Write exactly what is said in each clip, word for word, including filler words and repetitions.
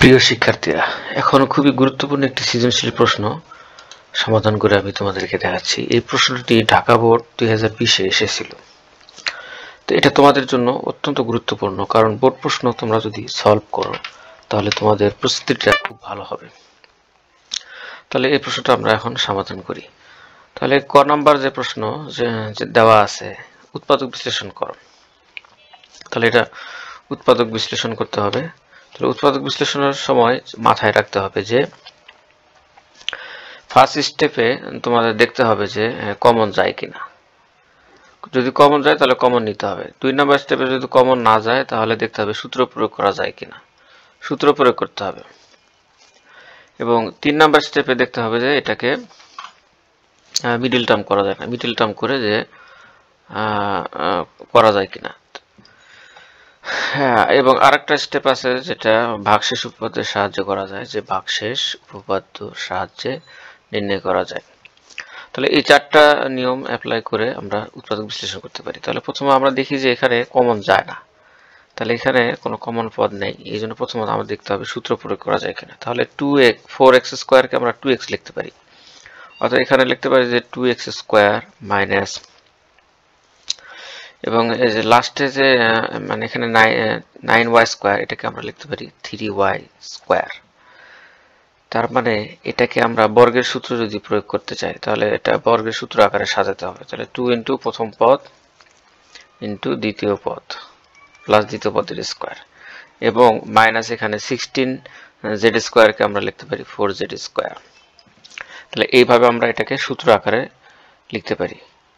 প্রিয় শিক্ষার্থীরা, এখন খুবই গুরুত্বপূর্ণ একটি সৃজনশীল প্রশ্ন সমাধান করে আমি তোমাদেরকে দেখাচ্ছি। এই প্রশ্নটি ঢাকা বোর্ড দুই হাজার বিশে এসেছিল। তো এটা তোমাদের জন্য অত্যন্ত গুরুত্বপূর্ণ, কারণ বোর্ড প্রশ্ন তোমরা যদি সলভ করো তাহলে তোমাদের প্রস্তুতিটা খুব ভালো হবে। তাহলে এই প্রশ্নটা আমরা এখন সমাধান করি। তাহলে ক নাম্বার যে প্রশ্ন যে দেওয়া আছে, উৎপাদক বিশ্লেষণ করো। তাহলে এটা উৎপাদক বিশ্লেষণ করতে হবে। তাহলে উৎপাদক বিশ্লেষণের সময় মাথায় রাখতে হবে যে ফার্স্ট স্টেপে তোমাদের দেখতে হবে যে কমন যায় কিনা। যদি কমন যায় তাহলে কমন নিতে হবে। দুই নম্বর স্টেপে যদি কমন না যায় তাহলে দেখতে হবে সূত্র প্রয়োগ করা যায় কিনা, সূত্র প্রয়োগ করতে হবে। এবং তিন নম্বর স্টেপে দেখতে হবে যে এটাকে মিডল টার্ম করা যায় না, মিডল টার্ম করে যে করা যায় কিনা। হ্যাঁ, এবং আরেকটা স্টেপ আছে যেটা ভাগশেষ উপপাদ্যের সাহায্যে করা যায়, যে ভাগশেষ উপপাদ্য সাহায্যে নির্ণয় করা যায়। তাহলে এই চারটা নিয়ম অ্যাপ্লাই করে আমরা উৎপাদক বিশ্লেষণ করতে পারি। তাহলে প্রথমে আমরা দেখি যে এখানে কমন যায় না, তাহলে এখানে কোনো কমন পদ নেই, এই জন্য প্রথমত আমরা দেখতে হবে সূত্র প্রয়োগ করা যায় কিনা। তাহলে টু এক্স ফোর এক্স স্কোয়ারকে আমরা টু এক্স লিখতে পারি, অর্থাৎ এখানে লিখতে পারি যে টু এক্স স্কোয়ার মাইনাস, এবং এই যে লাস্টে যে মানে এখানে নাইন ওয়াই স্কোয়ার, এটাকে আমরা লিখতে পারি থ্রি ওয়াই স্কোয়ার। তার মানে এটাকে আমরা বর্গের সূত্র যদি প্রয়োগ করতে চাই তাহলে এটা বর্গের সূত্র আকারে সাজাতে হবে। তাহলে টু ইন্টু প্রথম পদ ইন্টু দ্বিতীয় পদ প্লাস দ্বিতীয় পদের স্কোয়ার, এবং মাইনাস এখানে সিক্সটিন জেড স্কোয়ারকে আমরা লিখতে পারি ফোর জেড স্কোয়ার। তাহলে এইভাবে আমরা এটাকে সূত্র আকারে লিখতে পারি।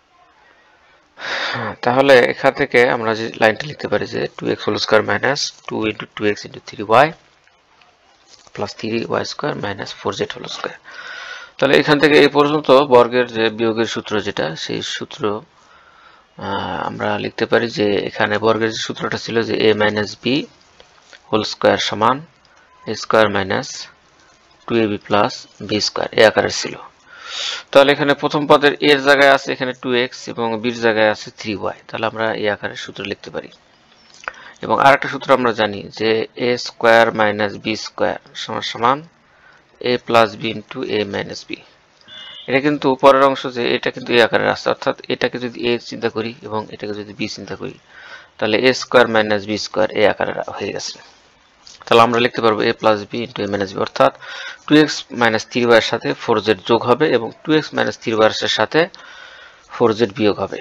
তাহলে এখান থেকে আমরা যে লাইনটা লিখতে পারি যে two x whole square minus two into two x into three y plus three y square minus four z whole square. তাহলে এখান থেকে এই পর্যন্ত বর্গের যে বিয়োগের সূত্র যেটা, সেই সূত্র আমরা লিখতে পারি যে এখানে বর্গের যে সূত্রটা ছিল যে a minus B whole square সমান এ square minus two A B plus B square, এ আকারের ছিল। তাহলে এখানে প্রথম পদের এর জায়গায় আছে এখানে টু এক্স এবং বির জায়গায় আছে থ্রি ওয়াই, তাহলে আমরা এই আকারের সূত্র লিখতে পারি। এবং আরেকটা সূত্র আমরা জানি যে a square minus b square সমান সমান a plus b into a minus b. এটা কিন্তু পরের অংশ যে এটা কিন্তু এ আকারের আসছে, অর্থাৎ এটাকে যদি এ চিন্তা করি এবং এটাকে যদি বি চিন্তা করি তাহলে a square minus b square এ আকারের হয়ে গেছে। তাহলে আমরা লিখতে পারবো a plus b into a minus b, অর্থাৎ two x minus three y এর সাথে ফোর জেড যোগ হবে এবং two x minus three y এর সাথে ফোর জেড বিয়োগ হবে।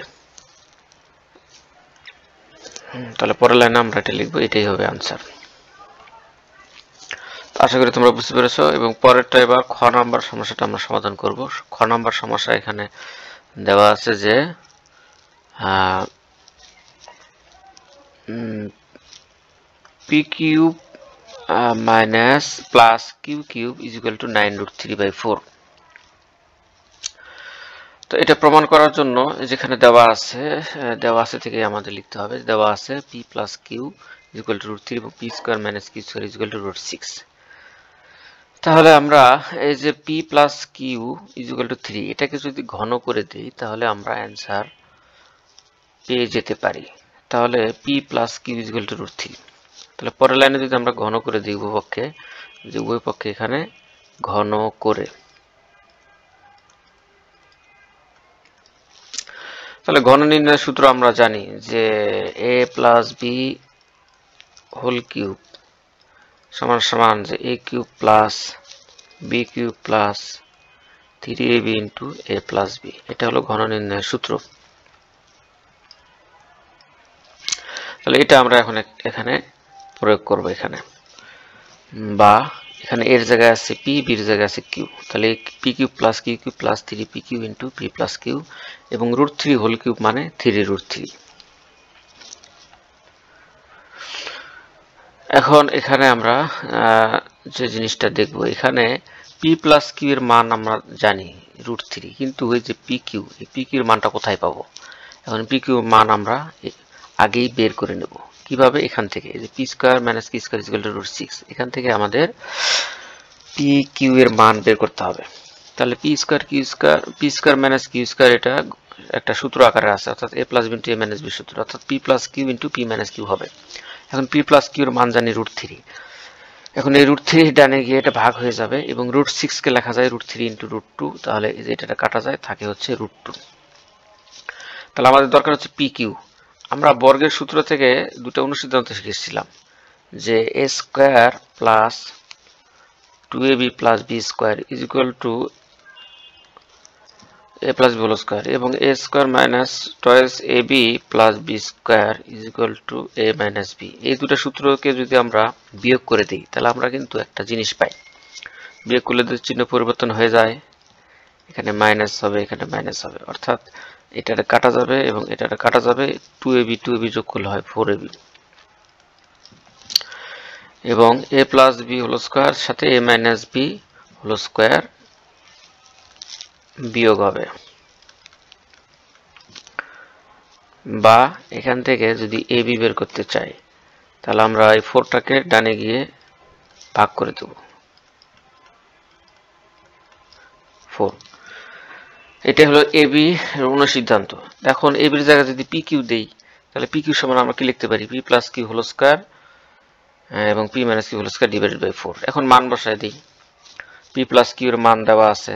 তাহলে পরের লাইনে আমরা এটা লিখবো, এটাই হবে আনসার। আশা করি তোমরা বুঝতে পেরেছো। এবং পরেরটা এবার খ নাম্বার সমস্যাটা আমরা সমাধান করব। খ নাম্বার সমস্যা এখানে দেওয়া আছে যে p cube minus plus q cube is equal to nine root three by four. তো এটা প্রমাণ করার জন্য যেখানে দেওয়া আছে দেওয়া আছে থেকে আমাদের লিখতে হবে, দেওয়া আছে p plus q is equal to root three এবং p square minus q square is equal to root six. তাহলে আমরা এই যে p plus q is equal to three, এটাকে যদি ঘন করে দিই তাহলে আমরা অ্যান্সার পেয়ে যেতে পারি। তাহলে p plus q is equal to root three. তাহলে পরের লাইনে যদি আমরা ঘন করে দিই উভয় পক্ষে, যে উভয় পক্ষে এখানে ঘন করে, তাহলে ঘন নির্ণয়ের সূত্র আমরা জানি যে এ প্লাস বি হোল কিউব সমান সমান যে a cube plus b cube plus three a b into a plus b. এটা হলো ঘন নির্ণয়ের সূত্র। তাহলে এটা আমরা এখন এখানে প্রয়োগ করব এখানে, বা এখানে এর জায়গায় আছে পি, বির জায়গায় আছে কিউ। তাহলে p cube plus q cube plus three p q into p plus q, এবং রুট থ্রি হোল কিউব মানে থ্রি রুট থ্রি। এখন এখানে আমরা যে জিনিসটা দেখব, এখানে পি প্লাস কিউ এর মান আমরা জানি রুট থ্রি, কিন্তু ওই যে পি কিউ, এই পি কিউ এর মানটা কোথায় পাবো? এখন পি কিউ মান আমরা আগেই বের করে নেব। কিভাবে? এখান থেকে এই যে p square minus q square is equal to root six, এখান থেকে আমাদের পি কিউ এর মান বের করতে হবে। তাহলে p square q square p square minus q square এটা একটা সূত্র আকারে আছে, অর্থাৎ a plus b into a minus b সূত্র, অর্থাৎ p plus q into p minus q হবে। এখন পি প্লাস কিউ এর মান জানি রুট থ্রি, এখন এই রুট থ্রি ডানে গিয়ে এটা ভাগ হয়ে যাবে এবং রুট সিক্স কে লেখা যায় root three into root two, তাহলে এই যে এটা কাটা যায়, থাকে হচ্ছে রুট টু। তাহলে আমাদের দরকার হচ্ছে পি কিউ। আমরা বর্গের সূত্র থেকে দুটো অনুসিদ্ধান্ত শিখেছিলাম যে a square plus two A B plus B square is equal to a plus B whole square এবং a square minus twice A B plus B square is equal to a minus b. এই দুটো সূত্রকে যদি আমরা বিয়োগ করে দিই তাহলে আমরা কিন্তু একটা জিনিস পাই। বিয়োগ করলে চিহ্ন পরিবর্তন হয়ে যায়, এখানে মাইনাস হবে, এখানে মাইনাস হবে, অর্থাৎ এটা কাটা যাবে এবং এটা কাটা যাবে। টু এ বি টু এ বি যোগ করলে হয় ফোর এ বি এবং a plus B whole square সাথে a minus B whole square বিয়োগ হবে। বা এখান থেকে যদি এ বি বের করতে চাই তাহলে আমরা এই ফোরটাকে ডানে গিয়ে ভাগ করে দেব ফোর। এটা হলো এ বি এর অনুসিদ্ধান্ত। এখন এ বির জায়গায় যদি পি কিউ দেই তাহলে পি কিউ সমান আমরা কি লিখতে পারি, p plus q whole square এবং p minus q whole square divided by four. এখন মান বসায় দিই। পি প্লাস কিউ এর মান দেওয়া আছে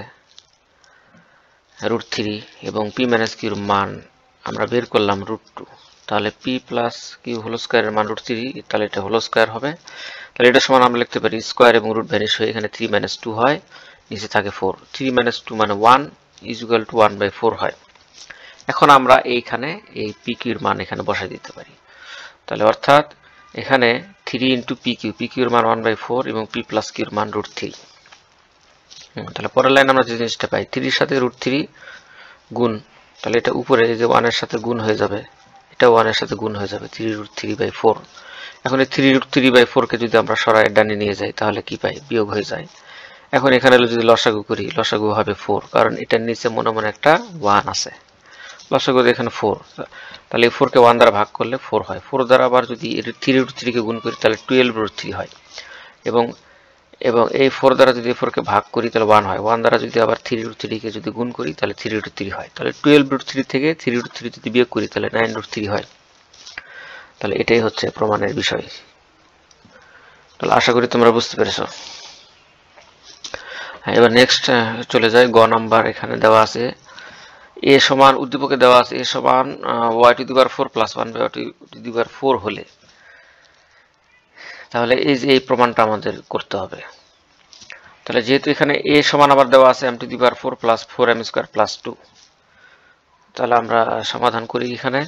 রুট থ্রি এবং পি মাইনাস কিউর মান আমরা বের করলাম রুট টু। তাহলে পি প্লাস কিউ হোল স্কোয়ারের মান রুট থ্রি, তাহলে এটা হোল স্কোয়ার হবে। তাহলে এটা সমান আমরা লিখতে পারি স্কোয়ার এবং রুট ভ্যানিশ হয়ে এখানে থ্রি মাইনাস টু হয়, নিচে থাকে ফোর। থ্রি মাইনাস টু মানে one is equal to one by four হয়। এখন আমরা এইখানে এই পি কিউর মান এখানে বসাই দিতে পারি। তাহলে অর্থাৎ এখানে three into p q, p কিউর মান ওয়ান বাই ফোর এবং পি প্লাস কিউর মান রুট থ্রি। তাহলে পরের লাইন আমরা যে জিনিসটা পাই, থ্রির সাথে রুট থ্রি গুণ, তাহলে এটা উপরে যে ওয়ানের সাথে গুণ হয়ে যাবে, এটা ওয়ানের সাথে গুণ হয়ে যাবে, three root three by four. এখন এই থ্রি রুট থ্রি বাই ফোরকে যদি আমরা সরাই ডানে নিয়ে যাই তাহলে কি পাই, বিয়োগ হয়ে যায়। এখন এখানে যদি লসাগু করি, লসাগু হবে ফোর, কারণ এটার নিচে মনে মনে একটা ওয়ান আছে। লসাগু এখানে ফোর, তাহলে এই ফোরকে ওয়ান দ্বারা ভাগ করলে ফোর হয়। ফোর দ্বারা আবার যদি থ্রি রুট থ্রিকে গুণ করি তাহলে টুয়েলভ রুট থ্রি হয় এবং এবং এই ফোর দ্বারা যদি ফোরকে ভাগ করি তাহলে ওয়ান হয়। ওয়ান দ্বারা যদি আবার থ্রি রুট থ্রিকে যদি গুণ করি তাহলে থ্রি রুট থ্রি হয়। তাহলে টুয়েলভ রুট থ্রি থেকে থ্রি রুট থ্রি যদি বিয়োগ করি তাহলে নাইন রুট থ্রি হয়। তাহলে এটাই হচ্ছে প্রমাণের বিষয়। তাহলে আশা করি তোমরা বুঝতে পেরেছো। হ্যাঁ, এবার নেক্সট চলে যায় গ নাম্বার। এখানে দেওয়া আছে এ সমান, উদ্দীপকে দেওয়া আছে এ সমান Y to the power four plus one by Y to the power four হলে, তাহলে এই যে এই প্রমাণটা আমাদের করতে হবে। তাহলে যেহেতু এখানে এ সমান আবার দেওয়া আছে M to the power four plus four M square plus two, তাহলে আমরা সমাধান করি এখানে।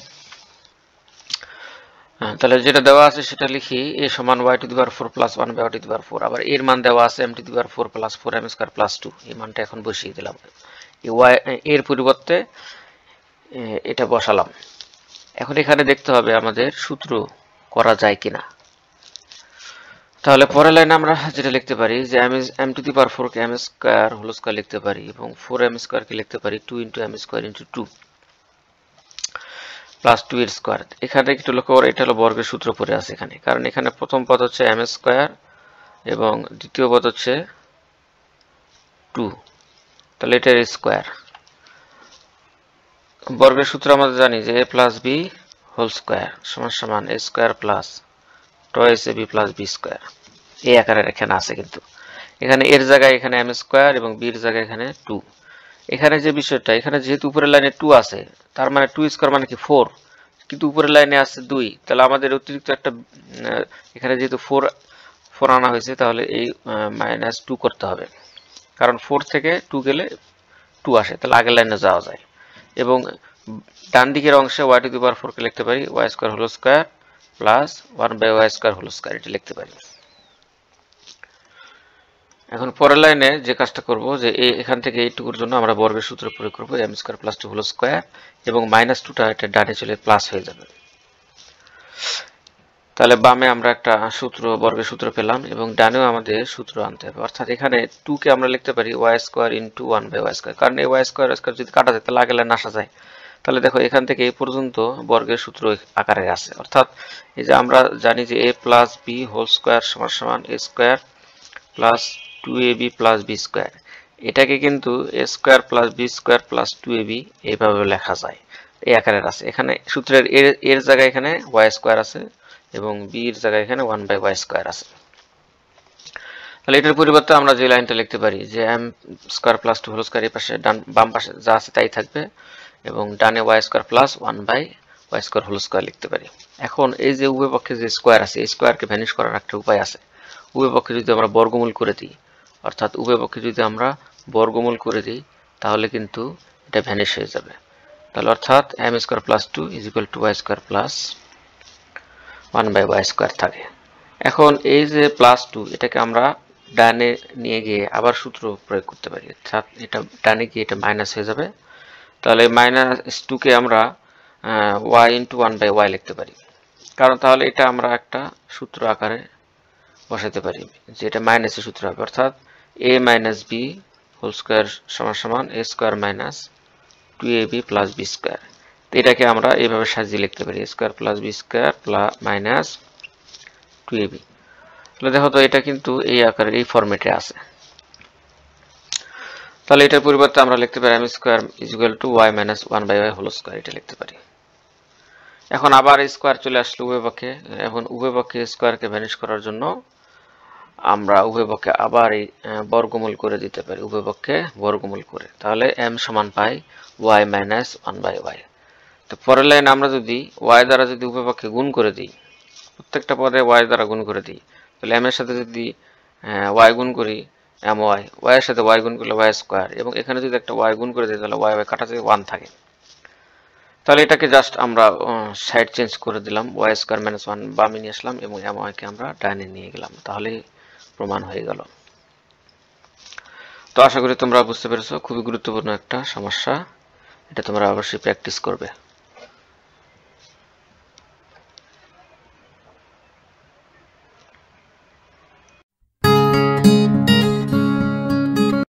তাহলে যেটা দেওয়া আছে সেটা লিখি, এ সমান Y to the power four plus one by Y to the power four, আবার এর মান দেওয়া আছে M to the power four plus four M square plus two. এই মানটা এখন বসিয়ে দিলাম, ওয়াই এর পরিবর্তে এটা বসালাম। এখন এখানে দেখতে হবে আমাদের সূত্র করা যায় কিনা। তাহলে পরের লাইনে আমরা যেটা লিখতে পারি যে M M to the power four কে এম স্কোয়ার হোল স্কোয়ার লিখতে পারি এবং ফোর এম স্কোয়ার কে লিখতে পারি two into M square into two plus two এর স্কোয়ার। এখানে একটু লক্ষ্য করো, এটা হলো বর্গের সূত্র পড়ে আছে এখানে, কারণ এখানে প্রথম পদ হচ্ছে এম স্কোয়ার এবং দ্বিতীয় পদ হচ্ছে টু, তাহলে এটার স্কোয়ার। বর্গের সূত্র আমরা জানি যে এ প্লাস বি হোল স্কোয়ার সমান সমান এ square plus twice A B plus B square. এই আকারের এখানে আছে, কিন্তু এখানে এর জায়গায় এখানে এম স্কোয়ার এবং বির জায়গায় এখানে টু। এখানে যে বিষয়টা, এখানে যেহেতু উপরের লাইনে টু আছে তার মানে টু স্কোয়ার মানে কি ফোর, কিন্তু উপরের লাইনে আছে দুই, তাহলে আমাদের অতিরিক্ত একটা এখানে যেহেতু ফোর ফোর আনা হয়েছে তাহলে এই মাইনাস টু করতে হবে, কারণ ফোর থেকে টু গেলে টু আসে, তাহলে আগের লাইনে যাওয়া যায়। এবং ডান দিকের অংশে Y to the power four কে লিখতে পারি Y square whole square plus one by Y square whole square, এটা লিখতে পারি। এখন পরের লাইনে যে কাজটা করব যে এখান থেকে এইটুকুর জন্য আমরা বর্গের সূত্র প্রয়োগ করবো, M square plus two whole square এবং মাইনাস টুটা এটা ডানে চলে প্লাস হয়ে যাবে। তাহলে বামে আমরা একটা সূত্র, বর্গের সূত্র পেলাম এবং ডানেও আমাদের সূত্র আনতে হবে, অর্থাৎ এখানে টু কে আমরা লিখতে পারি Y square into one by Y square, কারণ এই ওয়াই স্কোয়ার স্কোয়ার যদি কাটা যায় তাহলে আগে লাইন আসা যায়। তাহলে দেখো এখান থেকে এই পর্যন্ত বর্গের সূত্র আকারে আছে, অর্থাৎ এই যে আমরা জানি যে এ প্লাস বি হোল স্কোয়ার সমান সমান এ square plus two A B plus B square, এটাকে কিন্তু A square plus B square plus two A B এইভাবে লেখা যায়, এই আকারের আছে। এখানে সূত্রের এর এর জায়গায় এখানে ওয়াই স্কোয়ার আছে এবং বি এর জায়গায় এখানে ওয়ান বাই ওয়াই স্কোয়ার আছে। তাহলে এটার পরিবর্তে আমরা যে লাইনটা লিখতে পারি যে M square plus two whole square এই পাশে ডান বাম পাশে যা আছে তাই থাকবে এবং ডানে Y square plus one by Y square whole square লিখতে পারি। এখন এই যে উভয় পক্ষে যে স্কয়ার আছে এই স্কয়ারকে ভ্যানিশ করার একটা উপায় আছে। উভয় পক্ষে যদি আমরা বর্গমূল করে দিই, অর্থাৎ উভয় পক্ষে যদি আমরা বর্গমূল করে দিই তাহলে কিন্তু এটা ভ্যানিশ হয়ে যাবে। তাহলে অর্থাৎ M square plus two is equal to Y square plus one by Y square থাকে। এখন এই যে প্লাস টু এটাকে আমরা ডানে নিয়ে গিয়ে আবার সূত্র প্রয়োগ করতে পারি, অর্থাৎ এটা ডানে গিয়ে এটা মাইনাস হয়ে যাবে। তাহলে মাইনাস টু কে আমরা Y into one by Y লিখতে পারি, কারণ তাহলে এটা আমরা একটা সূত্র আকারে বসাতে পারি যে এটা মাইনাসের সূত্র হবে, অর্থাৎ A minus B whole square সমান সমান A square minus two A B plus B square. তো এটাকে আমরা এইভাবে সাজিয়ে লিখতে পারি A square plus B square plus minus two A B. তাহলে দেখো তো এটা কিন্তু এই আকারে এই ফরম্যাটে আছে। তাহলে এটার পরিবর্তে আমরা লিখতে পারি M square is equal to Y minus one by Y whole square, এটা লিখতে পারি। এখন আবার স্কয়ার চলে আসলো উভয় পক্ষে। এখন উভয় পক্ষে স্কয়ারকে ভ্যানিশ করার জন্য আমরা উভয় পক্ষে আবার এই বর্গমূল করে দিতে পারি, উভয় পক্ষে বর্গমূল করে। তাহলে এম সমান পাই Y minus one by Y. তো পরের লাইন আমরা যদি ওয়াই দ্বারা যদি উভয় পক্ষে গুণ করে দিই, প্রত্যেকটা পদে ওয়াই দ্বারা গুণ করে দিই, তাহলে এম এর সাথে যদি ওয়াই গুণ করি এম ওয়াই, ওয়াই এর সাথে ওয়াই গুণ করলে ওয়াই স্কয়ার, এবং এখানে যদি একটা ওয়াই গুণ করে দিই তাহলে ওয়াই ওয়াই কাটা থেকে ওয়ান থাকে। তাহলে এটাকে জাস্ট আমরা সাইড চেঞ্জ করে দিলাম, ওয়াই স্কয়ার মাইনাস ওয়ান বামে নিয়ে আসলাম এবং এম ওয়াইকে আমরা ডাইনে নিয়ে গেলাম, তাহলে প্রমাণ হয়ে গেল। তো আশা করি তোমরা বুঝতে পেরেছো, খুবই গুরুত্বপূর্ণ একটা সমস্যা, এটা তোমরা অবশ্যই প্র্যাকটিস করবে।